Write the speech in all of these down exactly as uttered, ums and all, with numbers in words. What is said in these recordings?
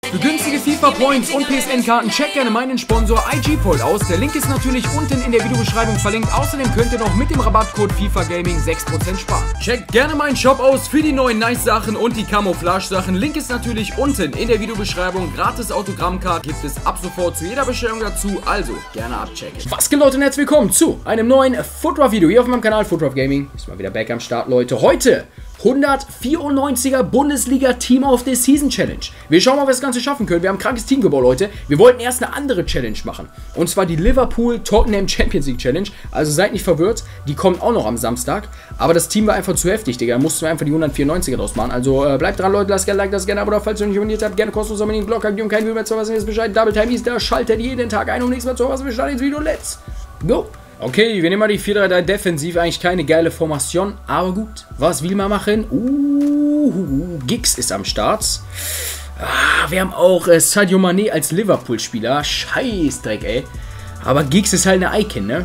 Für günstige FIFA Points und P S N-Karten checkt gerne meinen Sponsor I G Point aus. Der Link ist natürlich unten in der Videobeschreibung verlinkt. Außerdem könnt ihr noch mit dem Rabattcode FIFA Gaming sechs Prozent sparen. Checkt gerne meinen Shop aus für die neuen Nice-Sachen und die Camouflage-Sachen. Link ist natürlich unten in der Videobeschreibung. Gratis Autogrammcard gibt es ab sofort zu jeder Bestellung dazu. Also gerne abchecken. Was geht, Leute, und herzlich willkommen zu einem neuen Footruf-Video hier auf meinem Kanal Footruf Gaming. Ist mal wieder back am Start, Leute. Heute hundertvierundneunziger Bundesliga Team of the Season Challenge. Wir schauen mal, ob wir das Ganze schaffen können. Wir haben ein krankes Team gebaut, Leute. Wir wollten erst eine andere Challenge machen. Und zwar die Liverpool-Tottenham Champions League Challenge. Also seid nicht verwirrt. Die kommt auch noch am Samstag. Aber das Team war einfach zu heftig, Digga. Da mussten wir einfach die hundertvierundneunziger draus machen. Also äh, bleibt dran, Leute. Lasst gerne ein Like, lasst gerne ein Abo da, falls ihr noch nicht abonniert habt. Gerne kostenlos abonnieren, Glocke aktivieren, kein Video mehr zu verpassen. Jetzt Bescheid. Double Time ist da. Schaltet jeden Tag ein, um nichts mehr zu verpassen. Wir starten ins Video. Let's go! Okay, wir nehmen mal die vier drei drei defensiv. Eigentlich keine geile Formation, aber gut. Was will man machen? Uh, Giggs ist am Start. Ah, wir haben auch äh, Sadio Mané als Liverpool-Spieler. Scheißdreck, ey. Aber Giggs ist halt eine Icon, ne?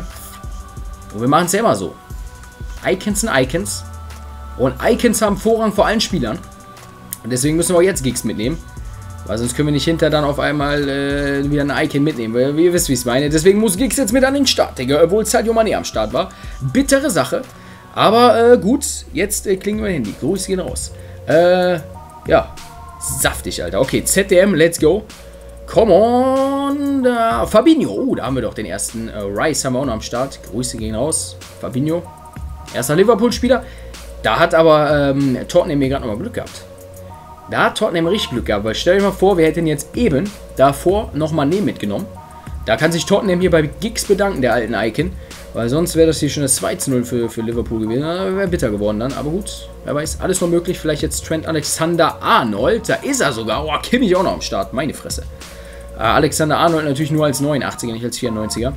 Und wir machen es ja immer so. Icons sind Icons. Und Icons haben Vorrang vor allen Spielern. Und deswegen müssen wir auch jetzt Giggs mitnehmen. Weil sonst können wir nicht hinter dann auf einmal äh, wieder ein Icon mitnehmen. Weil ihr wisst, wie ich es meine. Deswegen muss Giggs jetzt mit an den Start, Digga. Obwohl Sadio Mané am Start war. Bittere Sache. Aber äh, gut, jetzt äh, klingen wir Handy. Grüße gehen raus. Äh, ja. Saftig, Alter. Okay, Z D M, let's go. Come on. Da. Fabinho. Oh, da haben wir doch den ersten. Äh, Rice haben wir auch noch am Start. Grüße gehen raus. Fabinho. Erster Liverpool-Spieler. Da hat aber ähm, Tottenham mir gerade nochmal Glück gehabt. Da hat Tottenham richtig Glück gehabt, weil stell dir mal vor, wir hätten jetzt eben davor nochmal Mané mitgenommen. Da kann sich Tottenham hier bei Giggs bedanken, der alten Icon. Weil sonst wäre das hier schon das zwei zu null für, für Liverpool gewesen. Wäre bitter geworden dann, aber gut, wer weiß, alles noch möglich. Vielleicht jetzt Trent Alexander-Arnold, da ist er sogar. Oh, Kimmich auch noch am Start, meine Fresse. Äh, Alexander-Arnold natürlich nur als neunundachtziger, nicht als vierundneunziger.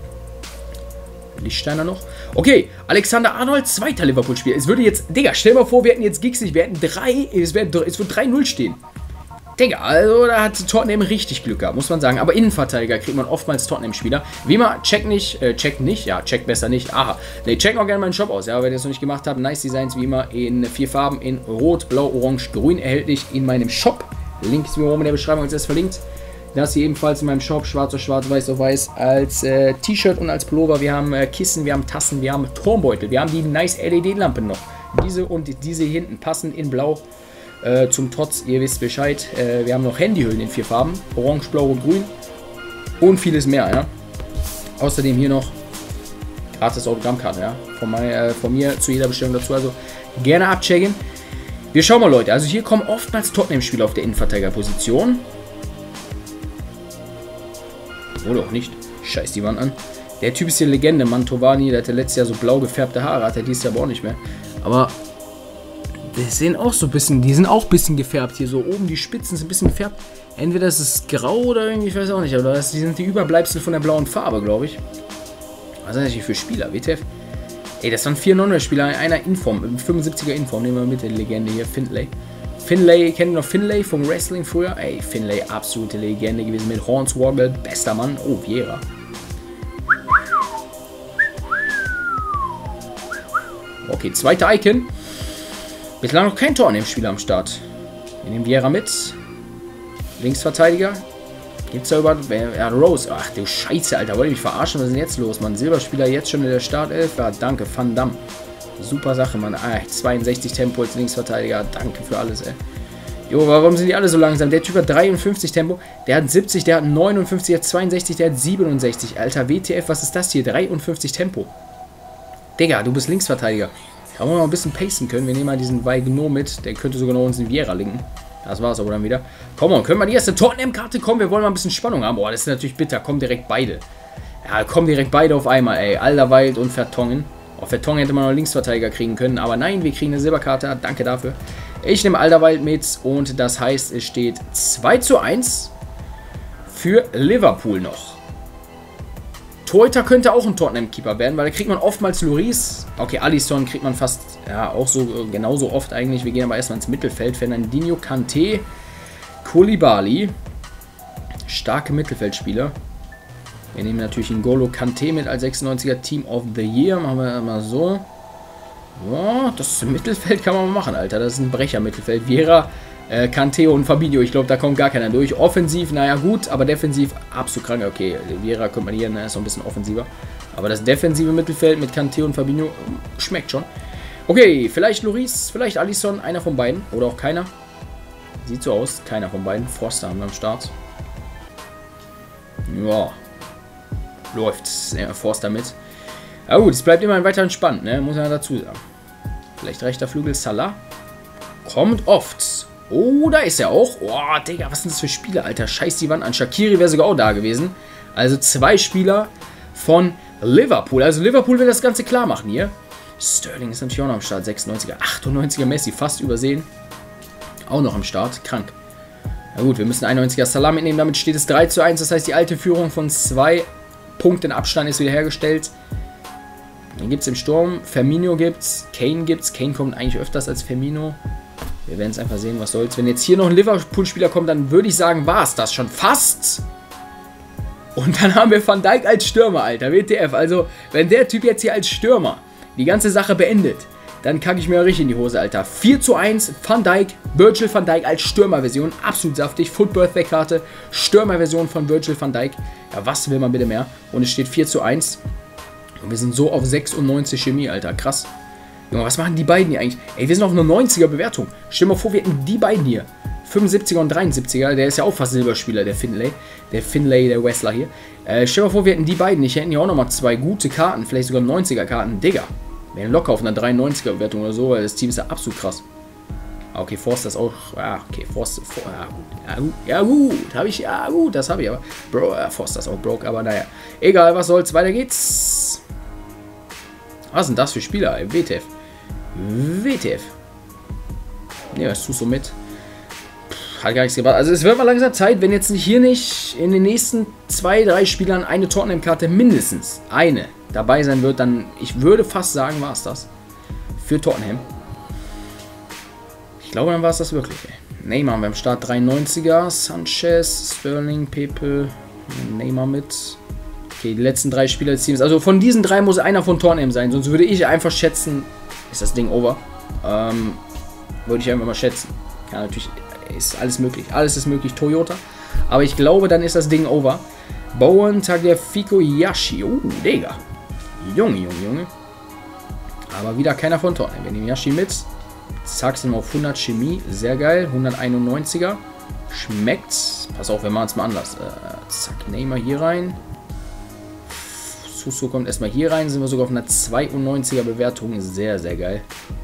Lichtsteiner noch. Okay, Alexander-Arnold, zweiter Liverpool-Spieler. Es würde jetzt, Digga, stell dir mal vor, wir hätten jetzt Giggs nicht, wir hätten drei, es, wär, es würde drei null stehen. Digga, also da hat Tottenham richtig Glück gehabt, muss man sagen. Aber Innenverteidiger kriegt man oftmals Tottenham-Spieler. Wie immer, check nicht, äh, check nicht, ja, check besser nicht. Aha, ne, check auch gerne meinen Shop aus, ja, wenn ihr das noch nicht gemacht habt. Nice Designs, wie immer, in vier Farben, in Rot, Blau, Orange, Grün, erhältlich in meinem Shop. Link ist wie oben in der Beschreibung als erstes verlinkt. Das hier ebenfalls in meinem Shop, schwarz auf schwarz, weiß auf weiß, als äh, T-Shirt und als Pullover. Wir haben äh, Kissen, wir haben Tassen, wir haben Turmbeutel, wir haben die nice L E D-Lampen noch. Diese und diese hier hinten passen in Blau äh, zum Trotz, ihr wisst Bescheid. Äh, wir haben noch Handyhüllen in vier Farben, Orange, Blau und Grün und vieles mehr, ja. Außerdem hier noch gratis Autogrammkarte, ja, von, mein, äh, von mir zu jeder Bestellung dazu, also gerne abchecken. Wir schauen mal, Leute, also hier kommen oftmals Tottenham-Spieler auf der Innenverteidigerposition. Oder auch nicht. Scheiß die Wand an. Der Typ ist hier Legende. Mantovani, der hatte letztes Jahr so blau gefärbte Haare. Hat er dieses Jahr aber auch nicht mehr. Aber die sehen auch so ein bisschen, die sind auch ein bisschen gefärbt. Hier so oben die Spitzen sind ein bisschen gefärbt. Entweder ist es grau oder irgendwie, ich weiß auch nicht. Aber das, die sind die Überbleibsel von der blauen Farbe, glaube ich. Was sind das hier für Spieler? W T F? Ey, das waren vier neunhundert-Spieler. Einer Inform, fünfundsiebziger Inform. Nehmen wir mit der Legende hier. Findlay. Finlay, kennt ihr noch Finlay vom Wrestling früher? Ey, Finlay, absolute Legende gewesen mit Hornswoggle, bester Mann. Oh, Vieira. Okay, zweiter Icon. Bislang noch kein Tottenham-Spieler am Start. Wir nehmen Vieira mit. Linksverteidiger. Gibt's da überhaupt? Ja, Rose. Ach du Scheiße, Alter. Wollt ihr mich verarschen? Was ist denn jetzt los, Mann? Silberspieler jetzt schon in der Startelf? Ja, danke, Van Damme. Super Sache, Mann. Ah, zweiundsechzig Tempo als Linksverteidiger. Danke für alles, ey. Jo, warum sind die alle so langsam? Der Typ hat dreiundfünfzig Tempo. Der hat siebzig, der hat neunundfünfzig, der hat zweiundsechzig, der hat siebenundsechzig. Alter, W T F, was ist das hier? dreiundfünfzig Tempo. Digga, du bist Linksverteidiger. Da wollen wir mal ein bisschen pacen können. Wir nehmen mal diesen Weigno mit. Der könnte sogar noch uns in Vieira linken. Das war's aber dann wieder. Komm on, können wir die erste Tottenham-Karte kommen? Wir wollen mal ein bisschen Spannung haben. Boah, das ist natürlich bitter. Kommen direkt beide. Ja, kommen direkt beide auf einmal, ey. Alderweireld und Vertongen. Auf Vertongen hätte man noch Linksverteidiger kriegen können, aber nein, wir kriegen eine Silberkarte. Danke dafür. Ich nehme Alderweireld mit und das heißt, es steht zwei zu eins für Liverpool noch. Torhüter könnte auch ein Tottenham-Keeper werden, weil da kriegt man oftmals Lloris. Okay, Alisson kriegt man fast, ja, auch so genauso oft eigentlich. Wir gehen aber erstmal ins Mittelfeld. Fernandinho, Kanté, Koulibaly. Starke Mittelfeldspieler. Wir nehmen natürlich N'Golo Kanté mit als sechsundneunziger Team of the Year. Machen wir mal so. Ja, das Mittelfeld kann man mal machen, Alter. Das ist ein Brecher-Mittelfeld. Vieira Äh, Kanté und Fabinho, ich glaube, da kommt gar keiner durch. Offensiv, naja gut, aber defensiv absolut krank. Okay, Vieira könnte man hier, ne, ist noch ein bisschen offensiver. Aber das defensive Mittelfeld mit Kanté und Fabinho schmeckt schon. Okay, vielleicht Lloris, vielleicht Alisson, einer von beiden. Oder auch keiner. Sieht so aus, keiner von beiden. Forster haben wir am Start. Ja. Läuft. Ja, Forster mit. Aber gut, es bleibt immerhin weiterhin spannend, ne? Muss man dazu sagen. Vielleicht rechter Flügel Salah. Kommt oft. Oh, da ist er auch. Oh, Digga, was sind das für Spieler, Alter? Scheiß die Wand an. Shaqiri wäre sogar auch da gewesen. Also zwei Spieler von Liverpool. Also Liverpool will das Ganze klar machen hier. Sterling ist natürlich auch noch am Start. sechsundneunziger, achtundneunziger Messi. Fast übersehen. Auch noch am Start. Krank. Na gut, wir müssen einundneunziger Salah mitnehmen. Damit steht es drei zu eins. Das heißt, die alte Führung von zwei Punkten Abstand ist wiederhergestellt. Den gibt es im Sturm. Firmino gibt's. Kane gibt's. Kane kommt eigentlich öfters als Firmino. Wir werden es einfach sehen, was soll's. Wenn jetzt hier noch ein Liverpool-Spieler kommt, dann würde ich sagen, war es das schon fast. Und dann haben wir Van Dijk als Stürmer, Alter. W T F. Also, wenn der Typ jetzt hier als Stürmer die ganze Sache beendet, dann kacke ich mir richtig in die Hose, Alter. vier zu eins, Van Dijk, Virgil van Dijk als Stürmerversion. Absolut saftig. Foot Birthday-Karte, Stürmerversion von Virgil van Dijk. Ja, was will man bitte mehr? Und es steht vier zu eins. Und wir sind so auf sechsundneunzig Chemie, Alter. Krass. Junge, was machen die beiden hier eigentlich? Ey, wir sind auf einer neunziger Bewertung. Stell dir mal vor, wir hätten die beiden hier. fünfundsiebziger und dreiundsiebziger. Der ist ja auch fast Silberspieler, der Finlay. Der Finlay, der Wrestler hier. Äh, stell dir mal vor, wir hätten die beiden. Ich hätten hier auch nochmal zwei gute Karten. Vielleicht sogar neunziger Karten. Digga. Wir wären locker auf einer dreiundneunziger Bewertung oder so, weil das Team ist ja absolut krass. Okay, Forster ist auch... Ja, okay, Forster... For, ja, gut. Ja, gut. Ja, gut. Habe ich... Ja, gut, das habe ich aber... Bro, ja, Forster ist auch broke, aber naja. Egal, was soll's. Weiter geht's. Was sind das für Spieler, ey? W T F. W T F. Ne, was tust du mit? Pff, hat gar nichts gebracht. Also es wird mal langsam Zeit, wenn jetzt hier nicht in den nächsten zwei, drei Spielern eine Tottenham-Karte mindestens eine dabei sein wird, dann, ich würde fast sagen, war es das. Für Tottenham. Ich glaube, dann war es das wirklich. Ey. Neymar haben wir am Start dreiundneunziger. Sanchez, Sterling, Pepe, Neymar mit. Okay, die letzten drei Spieler des Teams. Also von diesen drei muss einer von Tottenham sein. Sonst würde ich einfach schätzen, ist das Ding over. Ähm, würde ich einfach mal schätzen. Ja, natürlich ist alles möglich. Alles ist möglich, Toyota. Aber ich glaube, dann ist das Ding over. Bowen, Tagliafico, Yashi. Oh, Digga. Junge, Junge, Junge. Aber wieder keiner von Tottenham. Wir nehmen Yashi mit. Zack, sind wir auf hundert Chemie. Sehr geil. hunderteinundneunziger. Schmeckt. Pass auf, wir machen es mal anders. Äh, zack, Neymar hier rein. Suso kommt erstmal hier rein. Sind wir sogar auf einer zweiundneunziger Bewertung. Sehr, sehr geil.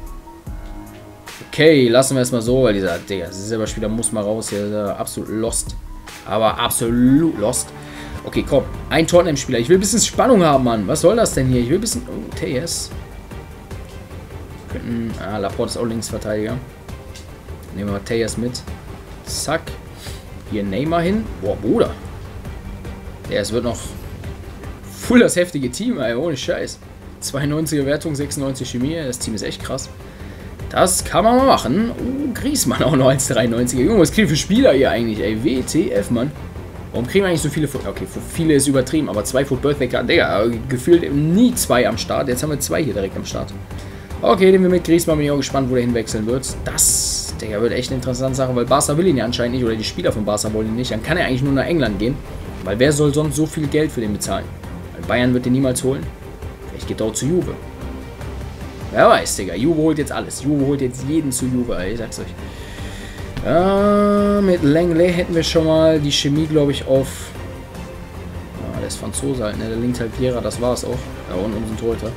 Okay, lassen wir es mal so, weil dieser, Digga, selber Spieler muss mal raus. Hier ist er absolut lost. Aber absolut lost. Okay, komm. Ein Tottenham-Spieler. Ich will ein bisschen Spannung haben, Mann. Was soll das denn hier? Ich will ein bisschen... Oh, T S. Könnten... Ah, Laporte ist auch Linksverteidiger. Nehmen wir T S mit. Zack. Hier Neymar hin. Boah, Bruder. Ja, es wird noch... Voll das heftige Team, ey. Ohne Scheiß. zweiundneunziger Wertung, sechsundneunzig Chemie. Das Team ist echt krass. Das kann man mal machen. Oh, Griezmann auch noch als dreiundneunziger. Junge, was kriegen wir für Spieler hier eigentlich, ey? W T F, Mann. Warum kriegen wir eigentlich so viele Foot? Okay, viele ist übertrieben, aber zwei Foot Birthday Karten. Digga, gefühlt nie zwei am Start. Jetzt haben wir zwei hier direkt am Start. Okay, nehmen wir mit Griezmann. Bin ich auch gespannt, wo der hinwechseln wird. Das, Digga, wird echt eine interessante Sache, weil Barca will ihn ja anscheinend nicht, oder die Spieler von Barca wollen ihn nicht. Dann kann er eigentlich nur nach England gehen, weil wer soll sonst so viel Geld für den bezahlen? Weil Bayern wird den niemals holen. Vielleicht geht er auch zu Juve. Wer weiß, Digga. Juve holt jetzt alles. Juve holt jetzt jeden zu Juve, ey. Ich sag's euch. Äh, mit Langley hätten wir schon mal die Chemie, glaube ich, auf... Ah, der ist Franzose halt, ne? Der linkt halt Vieira, das war es auch. Ja, und unseren Torhüter.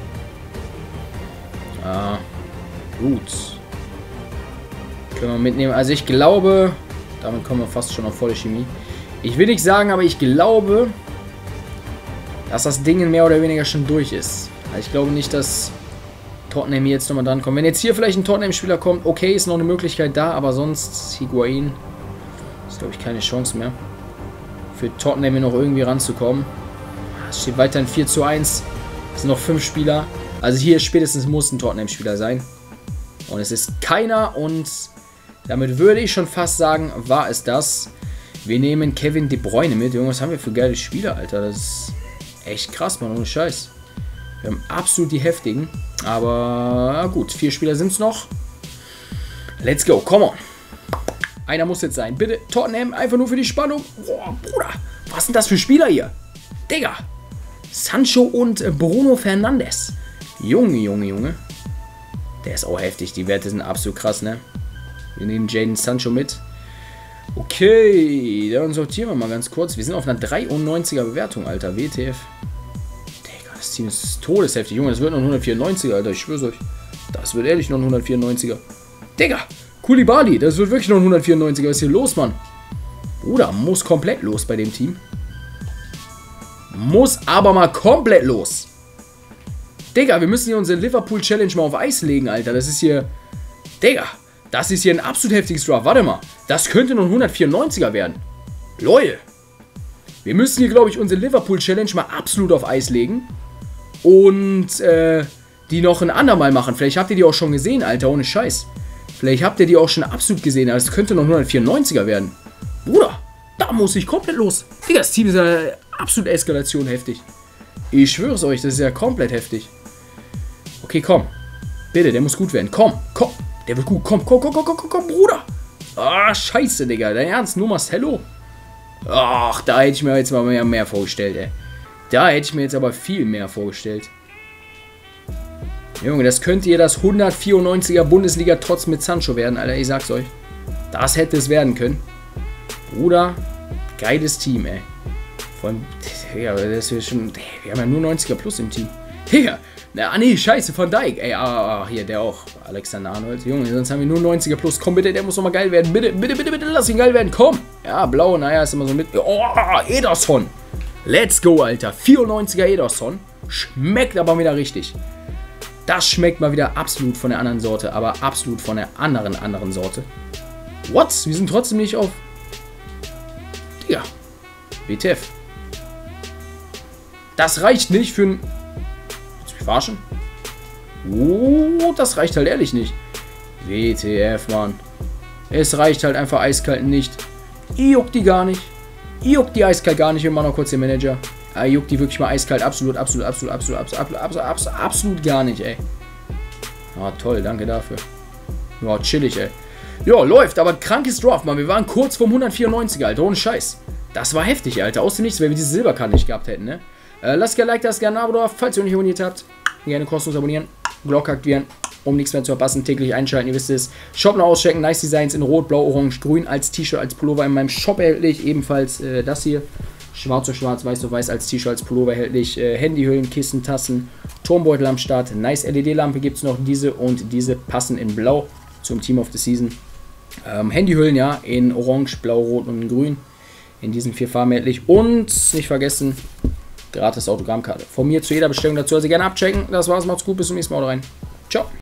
Ah, gut. Können wir mitnehmen. Also ich glaube, damit kommen wir fast schon auf volle Chemie. Ich will nicht sagen, aber ich glaube, dass das Ding mehr oder weniger schon durch ist. Also ich glaube nicht, dass Tottenham hier jetzt nochmal dran kommt. Wenn jetzt hier vielleicht ein Tottenham-Spieler kommt, okay, ist noch eine Möglichkeit da, aber sonst Higuain ist, glaube ich, keine Chance mehr für Tottenham hier noch irgendwie ranzukommen. Es steht weiterhin vier zu eins. Es sind noch fünf Spieler. Also hier spätestens muss ein Tottenham-Spieler sein. Und es ist keiner und damit würde ich schon fast sagen, war es das. Wir nehmen Kevin De Bruyne mit. Junge, was haben wir für geile Spieler, Alter. Das ist echt krass, Mann, ohne Scheiß. Wir haben absolut die heftigen. Aber gut, vier Spieler sind es noch. Let's go, come on. Einer muss jetzt sein. Bitte, Tottenham, einfach nur für die Spannung. Boah, Bruder, was sind das für Spieler hier? Digga. Sancho und Bruno Fernandes. Junge, Junge, Junge. Der ist auch heftig. Die Werte sind absolut krass, ne? Wir nehmen Jadon Sancho mit. Okay, dann sortieren wir mal ganz kurz. Wir sind auf einer dreiundneunziger Bewertung, Alter. W T F. Digga, das Team ist todesheftig. Junge, das wird noch ein hundertvierundneunziger, Alter. Ich schwör's euch. Das wird ehrlich noch ein hundertvierundneunziger. Digga, Koulibaly, das wird wirklich noch ein hundertvierundneunziger. Was ist hier los, Mann? Bruder, muss komplett los bei dem Team. Muss aber mal komplett los. Digga, wir müssen hier unsere Liverpool Challenge mal auf Eis legen, Alter. Das ist hier... Digga, das ist hier ein absolut heftiges Draft. Warte mal, das könnte noch ein hundertvierundneunziger werden. Leute. Wir müssen hier, glaube ich, unsere Liverpool Challenge mal absolut auf Eis legen. Und, äh, die noch ein andermal machen. Vielleicht habt ihr die auch schon gesehen, Alter, ohne Scheiß. Vielleicht habt ihr die auch schon absolut gesehen, aber es könnte noch ein hundertvierundneunziger werden. Bruder, da muss ich komplett los. Digga, das Team ist eine absolute Eskalation heftig. Ich schwöre es euch, das ist ja komplett heftig. Okay, komm. Bitte, der muss gut werden. Komm, komm. Der wird gut. Komm, komm, komm, komm, komm, komm, komm, Bruder. Ah, scheiße, Digga. Dein Ernst? Nur Marcelo? Ach, da hätte ich mir jetzt mal mehr, mehr vorgestellt, ey. Da hätte ich mir jetzt aber viel mehr vorgestellt. Junge, das könnte ihr das hundertvierundneunziger Bundesliga trotz mit Sancho werden, Alter. Ich sag's euch. Das hätte es werden können. Bruder, geiles Team, ey. Vor allem, ja, das ist schon, wir haben ja nur neunziger plus im Team. Digga. Na, nee, scheiße, Van Dijk. Ey, ah, hier, der auch. Alexander Arnold. Junge, sonst haben wir nur neunziger plus. Komm, bitte, der muss nochmal geil werden. Bitte, bitte, bitte, bitte, lass ihn geil werden. Komm. Ja, blau, naja, ist immer so mit. Oh, Ederson. Let's go, Alter. vierundneunziger Ederson. Schmeckt aber wieder richtig. Das schmeckt mal wieder absolut von der anderen Sorte. Aber absolut von der anderen, anderen Sorte. What? Wir sind trotzdem nicht auf... Digga. W T F. Das reicht nicht für ein... Verarschen? Oh, das reicht halt ehrlich nicht. W T F, Mann. Es reicht halt einfach eiskalt nicht. Ihr juckt die gar nicht. Ihr juckt die eiskalt gar nicht. Wir machen noch kurz den Manager. Ah, juckt die wirklich mal eiskalt. Absolut, absolut, absolut, absolut, absolut, absolut, absolut, absolut gar nicht, ey. Ah, toll, danke dafür. Ja, chillig, ey. Ja, läuft, aber krankes Draft, Mann. Wir waren kurz vorm hundertvierundneunziger, Alter. Ohne Scheiß. Das war heftig, Alter. Aus dem Nichts, weil wir diese Silberkarte nicht gehabt hätten, ne? Äh, lasst gerne ein Like, lasst gerne ein Abo da, falls ihr noch nicht abonniert habt. Gerne kostenlos abonnieren, Glocke aktivieren, um nichts mehr zu verpassen. Täglich einschalten, ihr wisst es. Shop noch auschecken, nice Designs in Rot, Blau, Orange, Grün als T-Shirt, als Pullover in meinem Shop erhältlich. Ebenfalls äh, das hier. Schwarz auf Schwarz, Weiß auf Weiß als T-Shirt, als Pullover erhältlich. Äh, Handyhüllen, Kissen, Tassen, Turmbeutel am Start. Nice L E D-Lampe gibt es noch. Diese und diese passen in Blau zum Team of the Season. Ähm, Handyhüllen, ja, in Orange, Blau, Rot und in Grün. In diesen vier Farben erhältlich. Und nicht vergessen, gratis Autogrammkarte. Von mir zu jeder Bestellung dazu. Also gerne abchecken. Das war's, macht's gut, bis zum nächsten Mal rein. Ciao.